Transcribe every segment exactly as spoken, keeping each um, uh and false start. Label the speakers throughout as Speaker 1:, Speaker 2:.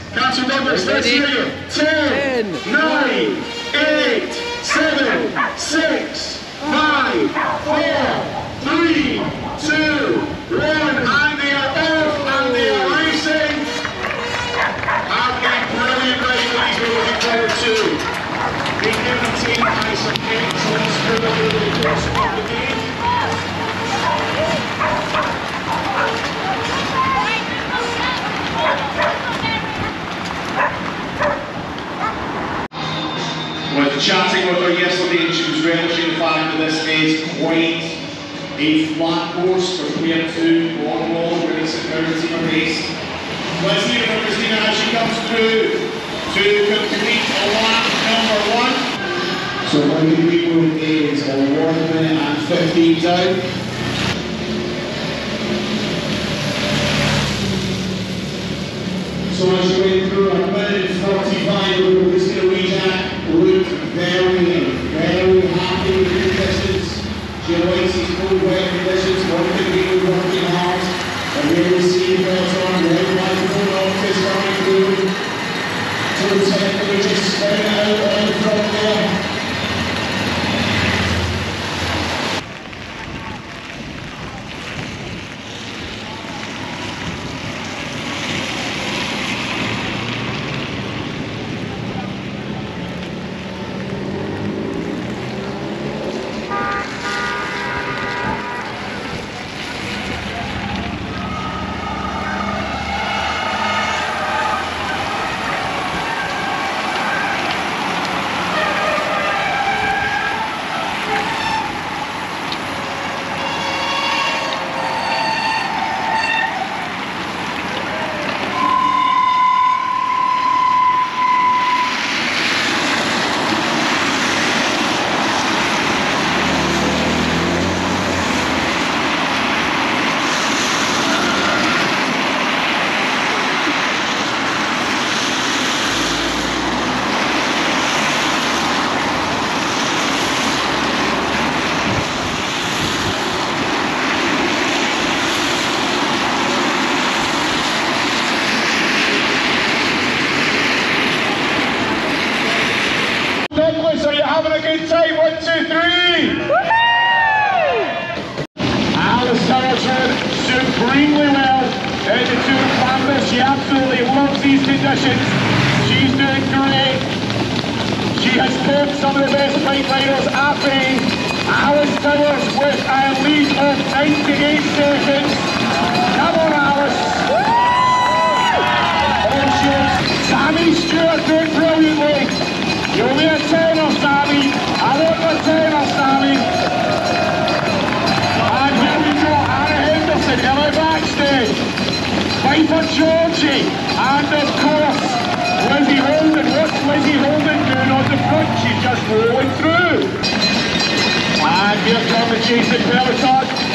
Speaker 1: Council Douglas, let's hear you. ten, nine, eight, seven, six, five, four, three, two, one, and they are off, and they are racing. Okay, brilliant race, ladies, we're looking forward to. Being given a team by some excellent skill over the course of the game. I was chatting with her yesterday and she was relishing the fact that this is quite a flat course compared to Cornwall, where it's a team race. Let's hear from Christina as she comes through to complete lap number one. So how many people is one minute and fifteen down? So as she went through a minute forty-five, Christina Wiejak looked very, very happy with the distance. She likes these cold wet conditions, working people working hard, and really seeing what's on the right microphone office coming through. Two seconds, just spin it out on the front there. Are you having a good time? One, two, three! Anna Henderson supremely well in the Tour of Flanders. She absolutely loves these conditions. She's doing great. She has put some of the best bike riders at bay. Alice Towers with a lead of ninety-eight seconds. Come on, Alice! Oh, she's Sammy Stewart doing brilliantly. You'll be a tenor, Sammy. I want the tenor, Sammy. And here we go, Anna Henderson, Elynor Backstedt, Pfeiffer Georgi, and of course, Lizzie Holden. What's Lizzie Holden doing on the front? She's just rolling through. And here comes the chasing peloton.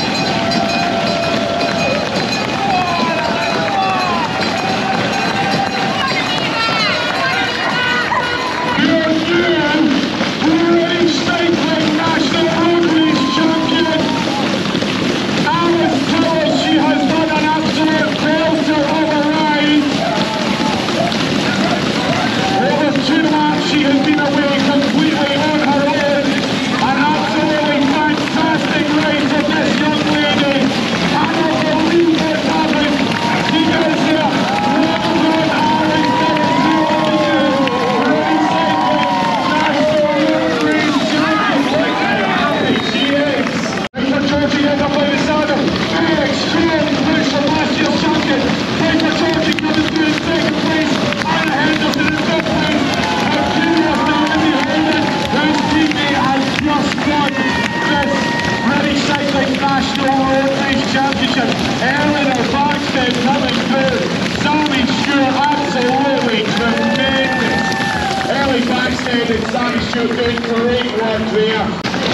Speaker 1: Elynor Backstedt coming through. Sammy Stewart, absolutely tremendous. Elynor Backstedt and Sammy Stewart doing great work there.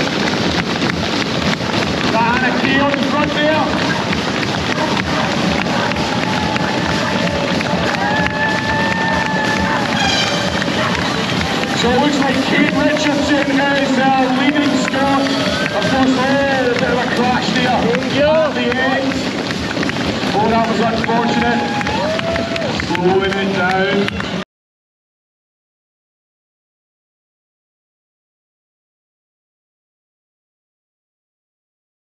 Speaker 1: Anna Key on the front there. So it looks like Kate Richardson is uh, leading Scott. Of course, oh, a bit of a crash there at the end. Oh, that was unfortunate. slowing it down.